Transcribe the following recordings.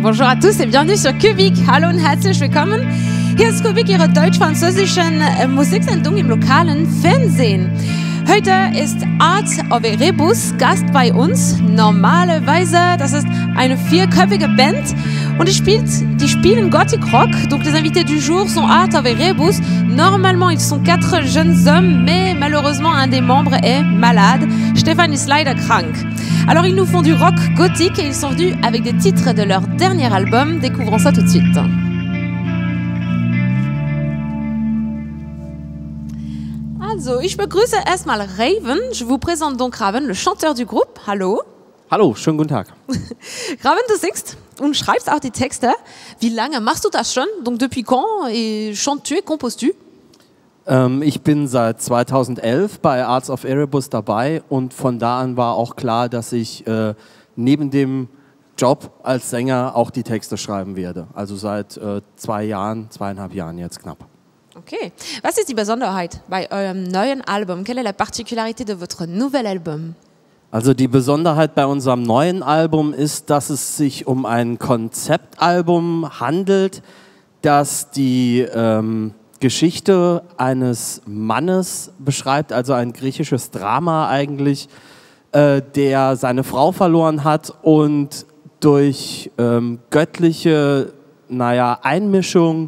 Bonjour à tous et bienvenue sur Kubik. Hallo und herzlich willkommen. Hier ist Kubik, Ihre deutsch-französischen Musiksendung im lokalen Fernsehen. Heute ist Art of Erebus Gast bei uns. Normalerweise, das ist eine vierköpfige Band und die spielen Gothic Rock. Donc les invités du jour sont Art of Erebus. Normalement, ils sont 4 jeunes hommes, mais malheureusement, un des membres est malade. Stéphane ist leider krank. Alors ils nous font du rock gothique et ils sont venus avec des titres de leur dernier album. Découvrons ça tout de suite. Also, ich begrüße erstmal Raven. Je vous présente donc Raven, le chanteur du groupe. Hallo. Hallo, schönen guten Tag. Raven, du singst und schreibst auch die Texte. Wie lange machst du das schon? Donc depuis quand et chantes-tu et composes-tu? Ich bin seit 2011 bei Art of Erebus dabei und von da an war auch klar, dass ich neben dem Job als Sänger auch die Texte schreiben werde. Also seit 2,5 Jahren jetzt knapp. Okay. Was ist die Besonderheit bei eurem neuen Album? Quelle est la particularité de votre nouvel album? Also die Besonderheit bei unserem neuen Album ist, dass es sich um ein Konzeptalbum handelt, das die Geschichte eines Mannes beschreibt, also ein griechisches Drama eigentlich, der seine Frau verloren hat und durch göttliche Einmischung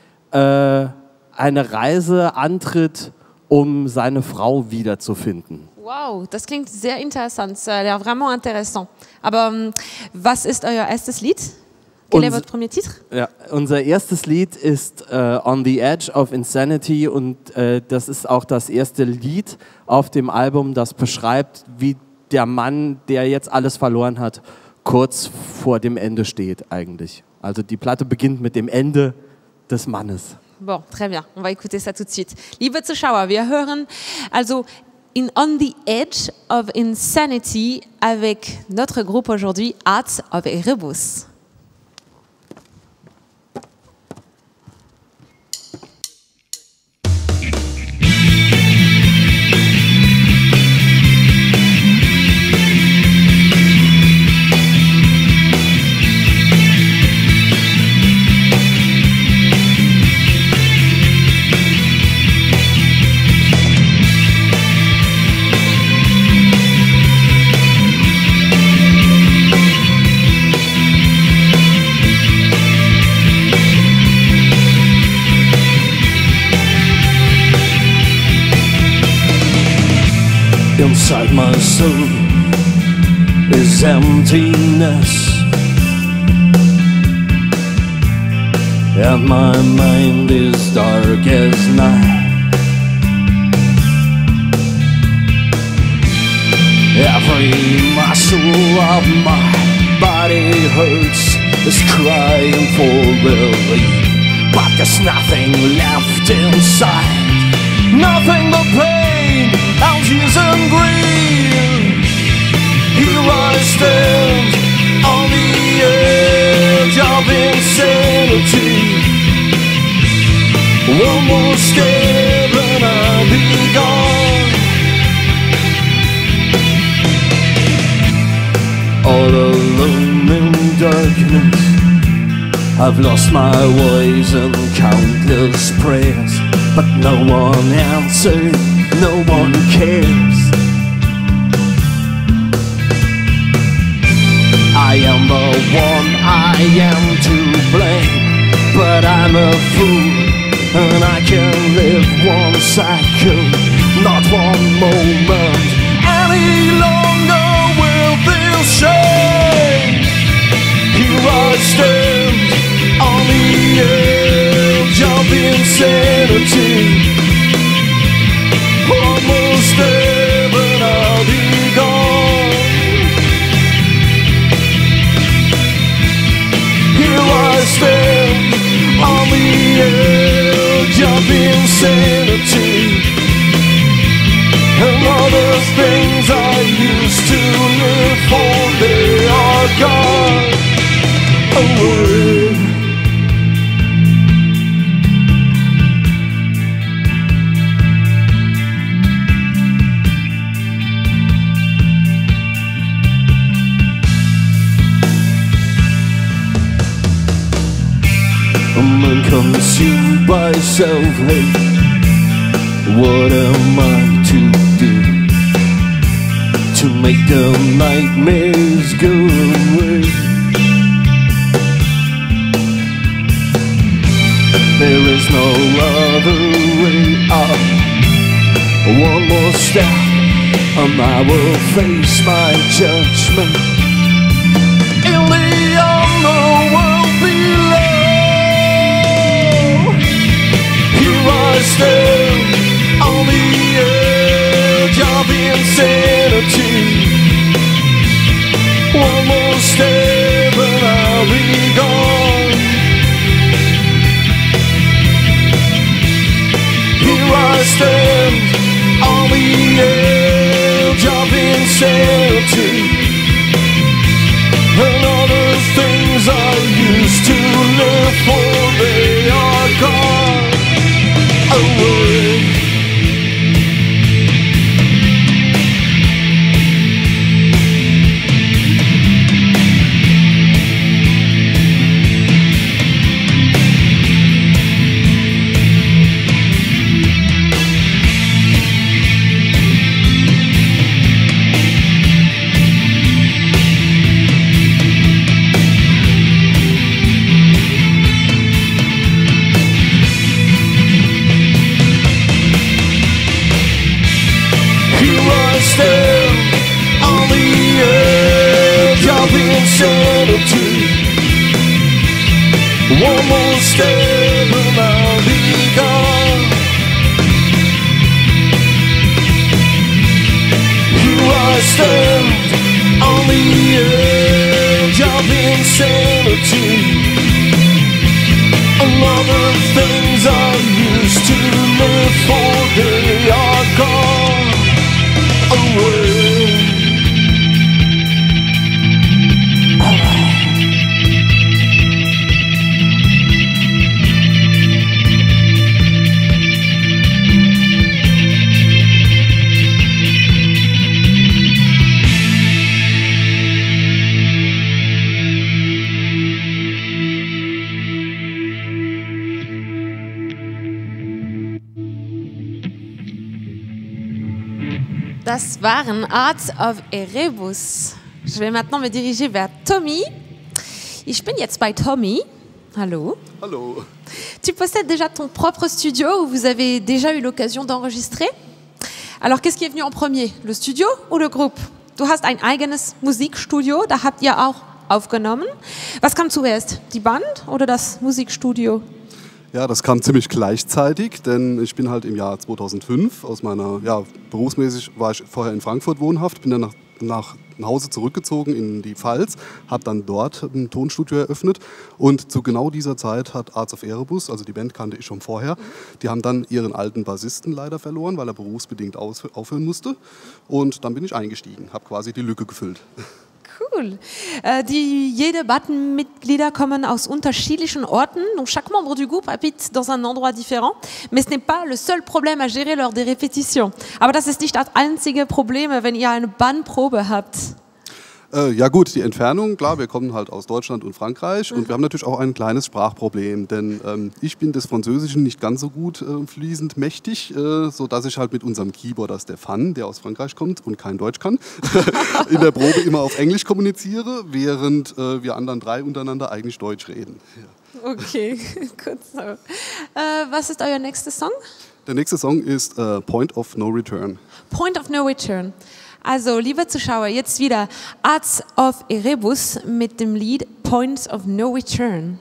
eine Reise antritt, um seine Frau wiederzufinden. Wow, das klingt sehr interessant, ça a l'air vraiment intéressant. Aber was ist euer erstes Lied? Quel est votre premier titre? Ja, unser erstes Lied ist On the Edge of Insanity und das ist auch das erste Lied auf dem Album, das beschreibt, wie der Mann, der jetzt alles verloren hat, kurz vor dem Ende steht eigentlich. Also die Platte beginnt mit dem Ende des Mannes. Bon, très bien, on va écouter ça tout de suite. Liebe Zuschauer, wir hören also in On the Edge of Insanity avec notre groupe aujourd'hui, Art of Erebus. Inside my soul is emptiness, and my mind is dark as night. Every muscle of my body hurts, is crying for relief, but there's nothing left inside, nothing but pain, ouches and grief. Here I stand on the edge of insanity, almost scared when I'll be gone. All alone in darkness, I've lost my voice in countless prayers, but no one answered, no one cares. I am the one, I am to blame, but I'm a fool, and I can live one second, not one moment any longer with this shame. Here I stand on the edge of insanity, almost there, but I'll be gone. Here I stand on the edge of insanity, and all the things I used to live for, they are gone away. and consumed by self-hate. What am I to do to make the nightmares go away? There is no other way out. One more step and I will face my judgment in the underworld below. Here I stand on the edge of insanity. One more step and I'll be gone. Here I stand on the edge of insanity. And all the things I used to live for, they are gone away. On the edge of insanity. One more step and I'll be gone. Here I stand on the edge of insanity. All the things I used to live for, they are gone away. Das waren Art of Erebus. Je vais maintenant me diriger vers Tommy. Ich bin jetzt bei Tommy. Hallo. Hallo. Tu possèdes déjà ton propre studio où vous avez déjà eu l'occasion d'enregistrer. Alors, qu'est-ce qui est venu en premier, le studio ou le groupe? Du hast ein eigenes Musikstudio, da habt ihr auch aufgenommen. Was kam zuerst, die Band oder das Musikstudio? Ja, das kam ziemlich gleichzeitig, denn ich bin halt im Jahr 2005 aus meiner, berufsmäßig war ich vorher in Frankfurt wohnhaft, bin dann nach Hause zurückgezogen in die Pfalz, habe dann dort ein Tonstudio eröffnet und zu genau dieser Zeit hat Arts of Erebus, also die Band kannte ich schon vorher, die haben dann ihren alten Bassisten leider verloren, weil er berufsbedingt aufhören musste und dann bin ich eingestiegen, habe quasi die Lücke gefüllt. Cool. Jede Band-Mitglieder kommen aus unterschiedlichen Orten. Donc chaque membre du groupe habite dans un endroit différent. Mais ce n'est pas le seul problème à gérer lors des répétitions. Aber das ist nicht das einzige Problem, wenn ihr eine Bandprobe habt. Ja gut, die Entfernung, klar, wir kommen halt aus Deutschland und Frankreich und wir haben natürlich auch ein kleines Sprachproblem, denn ich bin des Französischen nicht ganz so gut fließend mächtig, sodass ich halt mit unserem Keyboarder Stefan, der aus Frankreich kommt und kein Deutsch kann, in der Probe immer auf Englisch kommuniziere, während wir anderen drei untereinander eigentlich Deutsch reden. Ja. Okay, gut so. Was ist euer nächster Song? Der nächste Song ist Point of No Return. Point of No Return. Also, liebe Zuschauer, jetzt wieder Arts of Erebus mit dem Lied Point of No Return.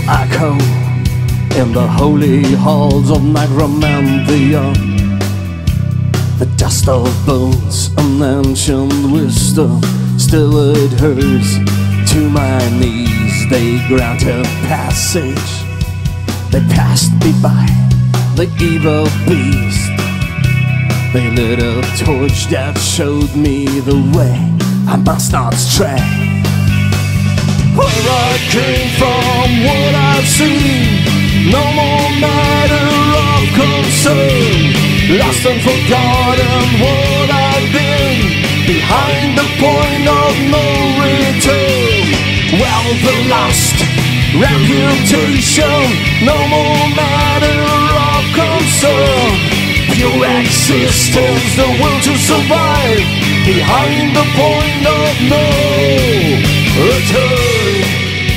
echo in the holy halls of Necromantia. The dust of bones and ancient wisdom still adheres to my knees. They granted passage. They passed me by, the evil beast. They lit a torch that showed me the way I must not stray. Where I came from, what I've seen, no more matter of concern. Lost and forgotten what I've been, behind the point of no return. Well, the lost reputation, no more matter of concern. Pure existence, the will to survive, behind the point of no return.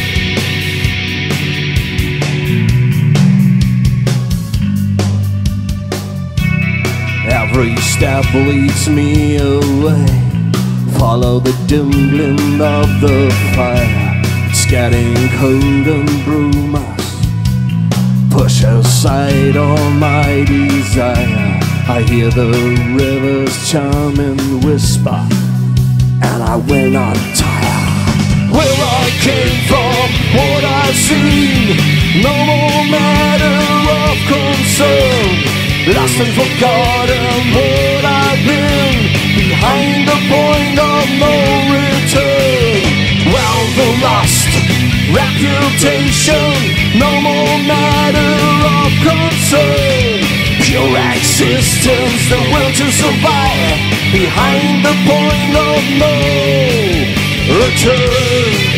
Every step leads me away. Follow the dim glint of the fire. It's getting cold and brew us. Push aside all my desire. I hear the river's charming whisper, and I will not tire. Where I came from, what I've seen, no more matter of concern. Lost and forgotten what I've been, behind the point of no return. Well, the lost reputation, no more matter of concern. Pure existence, the will to survive, behind the point of no return.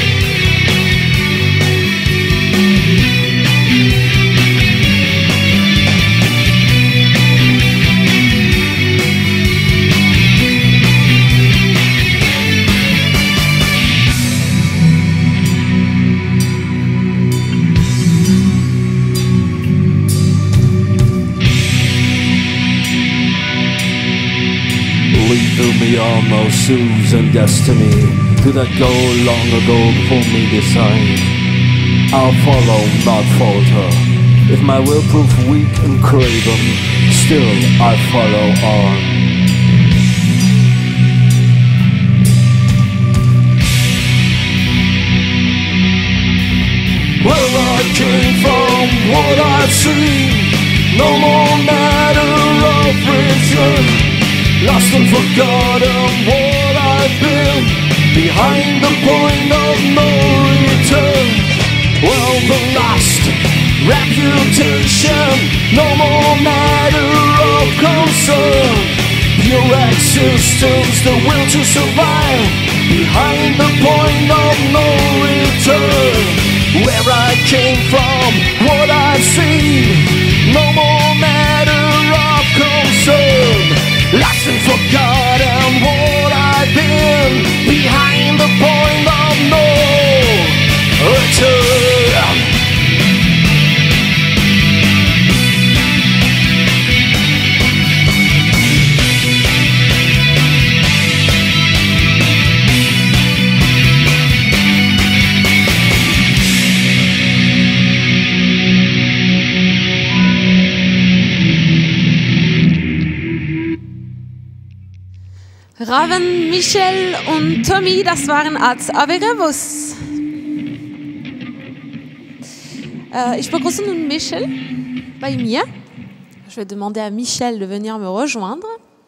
Lead me on those soothes and destiny to that goal long ago before me designed. I'll follow, not falter. If my will prove weak and craven, still I follow on. Where I came from, what I've seen, no more matter of reason. Lost and forgotten what I've been, behind the point of no return. Well, the lost reputation, no more matter of concern. Pure existence, the will to survive, behind the point of no return. Where I came from, what I've seen, no more matter of concern. Lost and forgotten what I've been, behind the point of no return. Raven, Michel und Tommy, das waren Arts Ave Rebus. Ich begrüße nun Michel bei mir. Je vais demander à Michel de venir me rejoindre.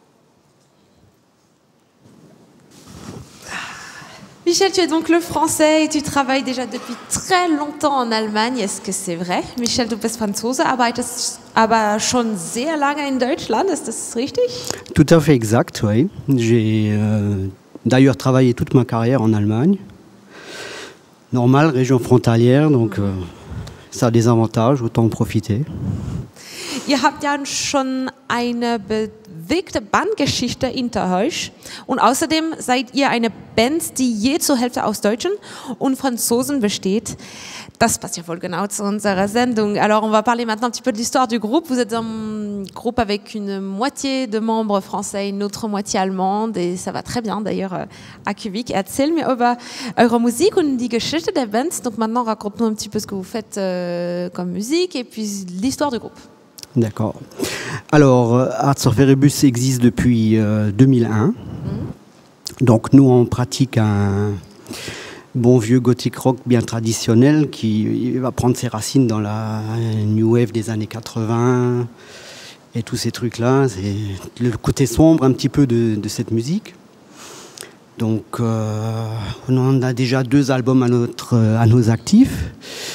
Michel, tu es donc le Français et tu travailles déjà depuis très longtemps en Allemagne. Est-ce que c'est vrai? Michel, du bist Franzose, arbeitest aber schon sehr lange in Deutschland. Ist das richtig? Tout à fait exact, oui. J'ai d'ailleurs travaillé toute ma carrière en Allemagne. Normal, région frontalière, donc ça a des avantages, autant en profiter. Ihr habt ja schon eine bewegte Bandgeschichte hinter euch und außerdem seid ihr eine Band, die je zur Hälfte aus Deutschen und Franzosen besteht. Das passt ja voll genau zu unserer Sendung. Alors, on va parler maintenant un petit peu de l'histoire du groupe. Vous êtes un groupe avec une moitié de membres français, une autre moitié allemande, et ça va très bien d'ailleurs à Kubik. Erzähl mir über eure Musik und die Geschichte der Band. Donc maintenant, raconte-nous un petit peu ce que vous faites comme musique et puis l'histoire du groupe. D'accord. Alors, Hearts of Erebus existe depuis 2001. Donc nous, on pratique un bon vieux gothic rock bien traditionnel qui va prendre ses racines dans la new wave des années 80 et tous ces trucs-là. C'est le côté sombre un petit peu de cette musique. Donc on a déjà 2 albums à nos actifs.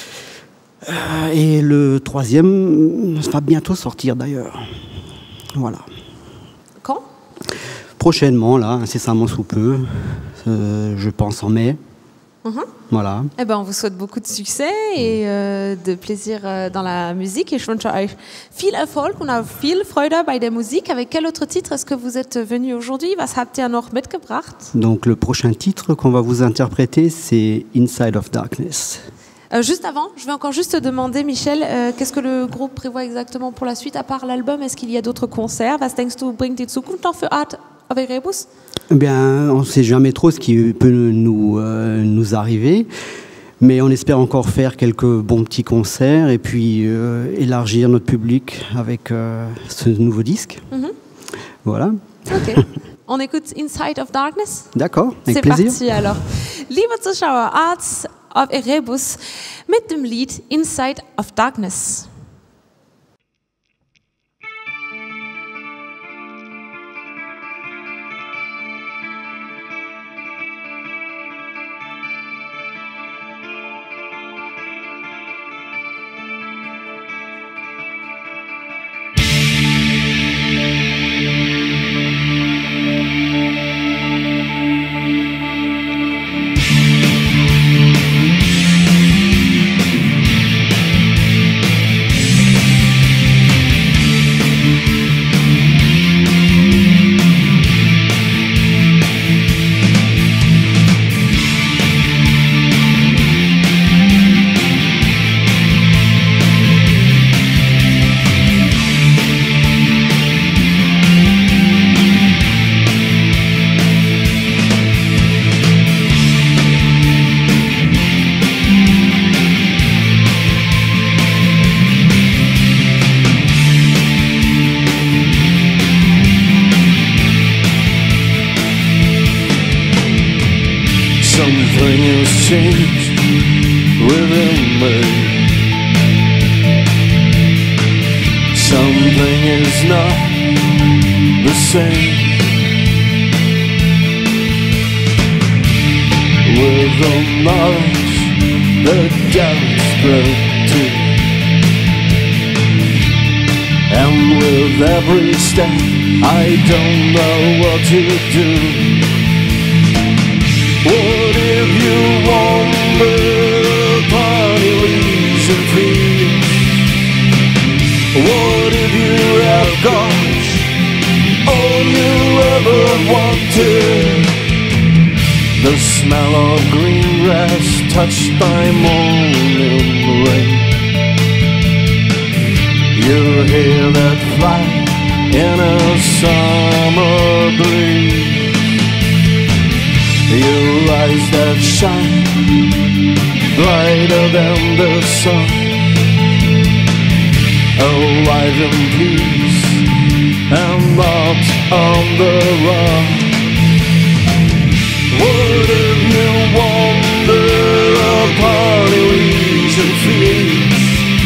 Et le 3e va bientôt sortir d'ailleurs. Voilà. Quand ? Prochainement, là, incessamment sous peu. Je pense en mai. Voilà. Eh ben, on vous souhaite beaucoup de succès et de plaisir dans la musique. Et je wünsche euch viel Erfolg und auch viel Freude bei der Musik. Avec quel autre titre est-ce que vous êtes venu aujourd'hui? Was habt ihr noch mitgebracht? Donc, le prochain titre qu'on va vous interpréter, c'est Inside of Darkness. Juste avant, je vais encore juste te demander, Michel, qu'est-ce que le groupe prévoit exactement pour la suite, à part l'album? Est-ce qu'il y a d'autres concerts? Was denkst du, bringt die Zukunft noch für Art of Erebus? Eh bien, on ne sait jamais trop ce qui peut nous arriver, mais on espère encore faire quelques bons petits concerts et puis élargir notre public avec ce nouveau disque. Voilà. Ok. On écoute Inside of Darkness? D'accord, avec C'est plaisir. parti alors. Liebe Zuschauer, Hearts of Erebus mit dem Lied Inside of Darkness. Something has changed within me. Something is not the same. With the knowledge that doubts grow too, and with every step I don't know what to do. What if you wander upon Elysian fields? What if you have got all you ever wanted? The smell of green grass touched by morning rain. Your hair that fly in a summer breeze. Your eyes that shine brighter than the sun, alive in peace and not on the run. What if you wander upon Elysian fields?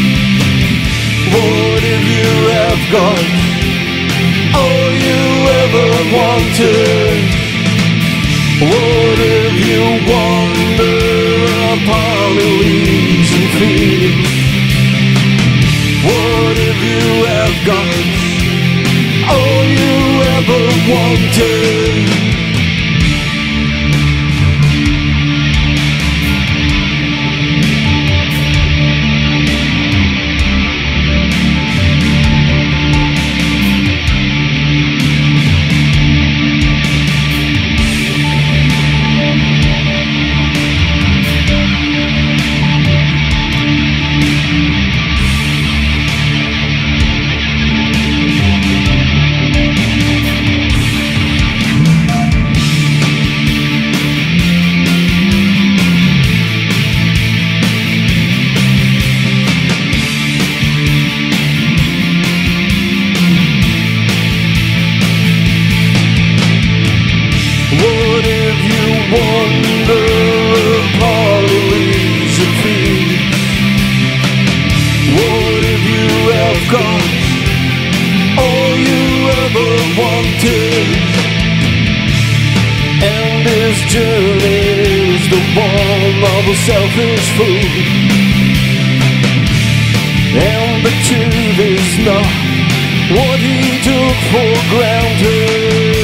What if you have got all you ever wanted? What if you wander upon Elysian fields? What if you have got all you ever wanted? wonder of Polly's and feet. What if you have got all you ever wanted? And this journey is the one of a selfish fool. And the truth is not what he took for granted.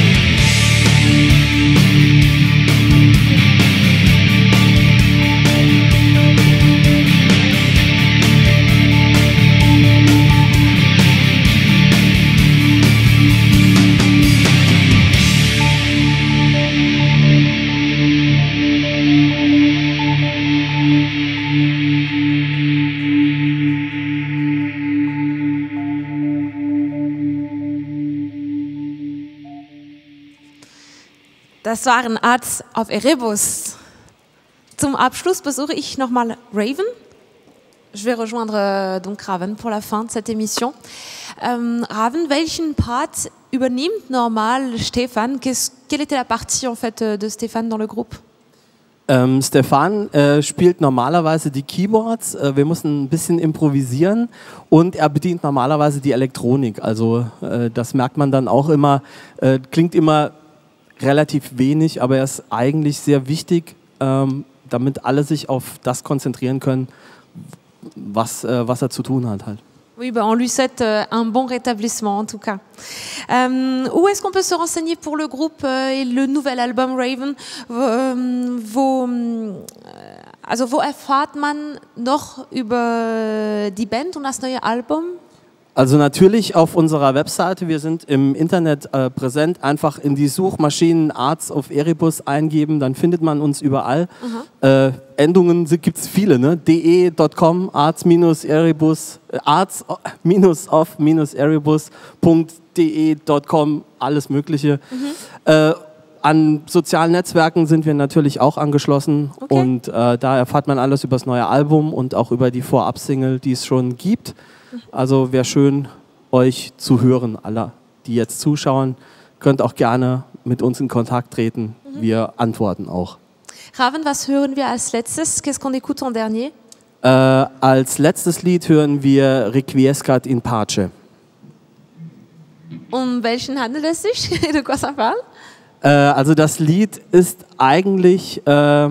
Das waren Arts of Erebus. Zum Abschluss besuche ich nochmal Raven. Je vais rejoindre donc Raven pour la fin de cette émission. Raven, welchen Part übernimmt normal Stefan? Quelle était la partie en fait de Stefan dans le groupe? Stefan spielt normalerweise die Keyboards, wir mussten ein bisschen improvisieren und er bedient normalerweise die Elektronik. Also das merkt man dann auch immer, klingt immer relativ wenig, aber er ist eigentlich sehr wichtig, damit alle sich auf das konzentrieren können, was er zu tun hat halt. Oui, ben on lui souhaite un bon rétablissement en tout cas. Où est-ce qu'on peut se renseigner pour le groupe et le nouvel Album Raven? Wo erfahrt man noch über die Band und das neue Album? Also natürlich auf unserer Webseite, wir sind im Internet präsent, einfach in die Suchmaschinen Arts of Erebus eingeben, dann findet man uns überall. Endungen gibt es viele, ne? de.com, arts-of-erebus, arts-of-erebus.de.com, alles Mögliche. An sozialen Netzwerken sind wir natürlich auch angeschlossen und da erfahrt man alles über das neue Album und auch über die Vorab-Single, die es schon gibt. Also wäre schön, euch zu hören, alle, die jetzt zuschauen. Könnt auch gerne mit uns in Kontakt treten. Wir antworten auch. Raven, was hören wir als letztes? Qu'est-ce qu'on écoute en dernier? Als letztes Lied hören wir Requiescat in Pace. Um welchen handelt es sich? De quoi ça parle? Also das Lied ist eigentlich der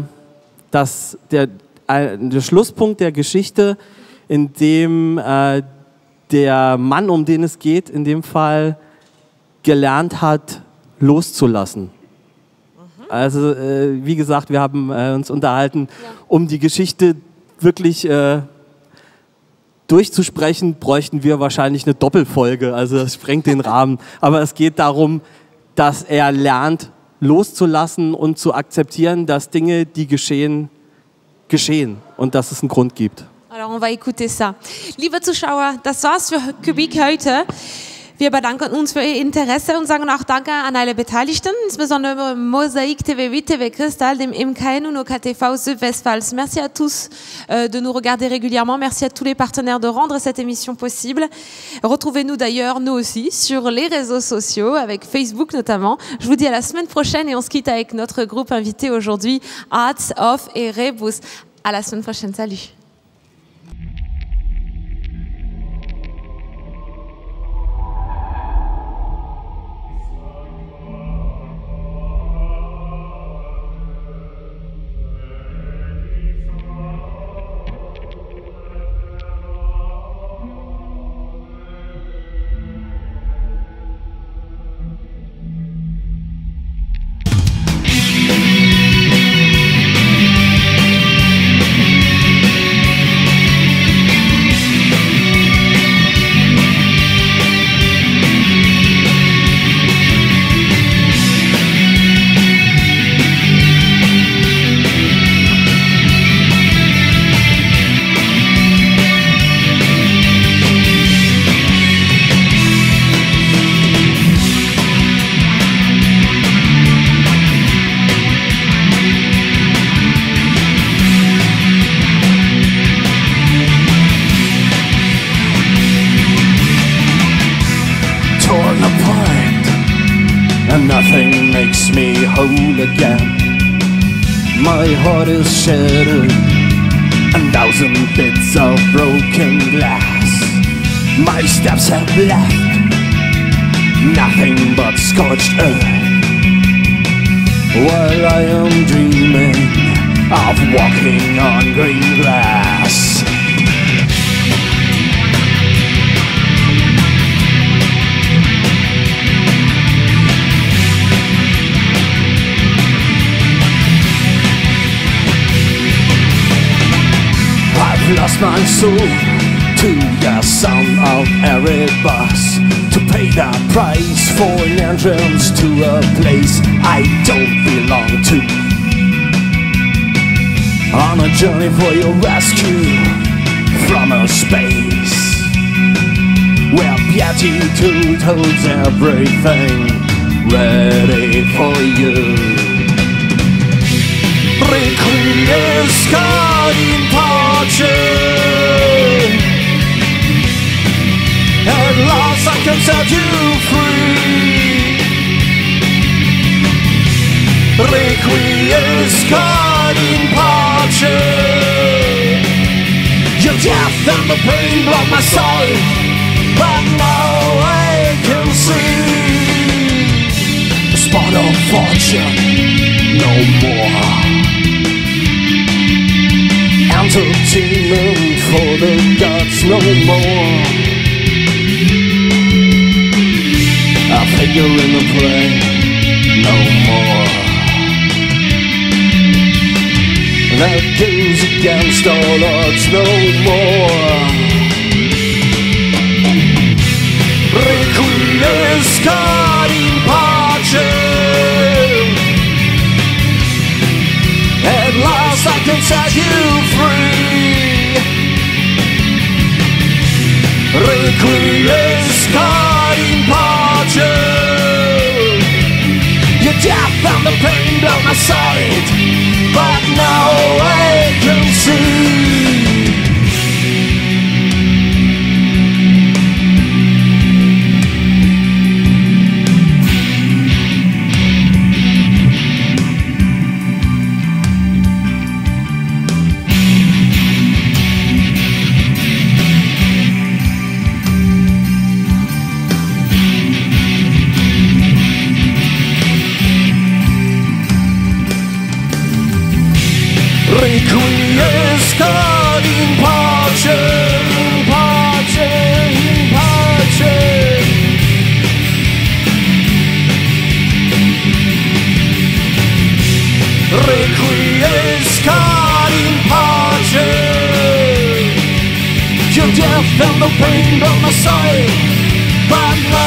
Schlusspunkt der Geschichte, in dem der Mann, um den es geht, in dem Fall gelernt hat, loszulassen. Also wie gesagt, wir haben uns unterhalten, um die Geschichte wirklich durchzusprechen, bräuchten wir wahrscheinlich eine Doppelfolge, also das sprengt den Rahmen. Aber es geht darum, dass er lernt, loszulassen und zu akzeptieren, dass Dinge, die geschehen, geschehen und dass es einen Grund gibt. Alors, on va écouter ça. Liebe Zuschauer, das war's für Kubik heute. Wir bedanken uns für Ihr Interesse und sagen auch Danke an alle Beteiligten, insbesondere Mosaïque TV8, TV Cristal, dem MKN und OKTV Südwestpfalz. Merci à tous de nous regarder régulièrement. Merci à tous les partenaires de rendre cette émission possible. Retrouvez-nous d'ailleurs, nous aussi, sur les réseaux sociaux, avec Facebook notamment. Je vous dis à la semaine prochaine et on se quitte avec notre groupe invité aujourd'hui, Arts of Erebus. À la semaine prochaine. Salut. my heart is shattered, 1,000 bits of broken glass. My steps have left nothing but scorched earth, while I am dreaming of walking on green grass. I've lost my soul to the sound of every bus, to pay the price for an entrance to a place I don't belong to. On a journey for your rescue from a space where beatitude holds everything ready for you. Requiescat in pace, at last I can set you free. Requiescat in pace, your death and the pain block my soul, but now I can see a spot of fortune no more. Entertainment for the gods no more. A figure in the play no more. That goes against all odds no more. Requiescat in pace, at last I can set you free. Requiescat in pace, your death and the pain down my side, but now I can see. Requiescat in pace, in pace, in pace. Requiescat in pace, your death and the pain on my side, but now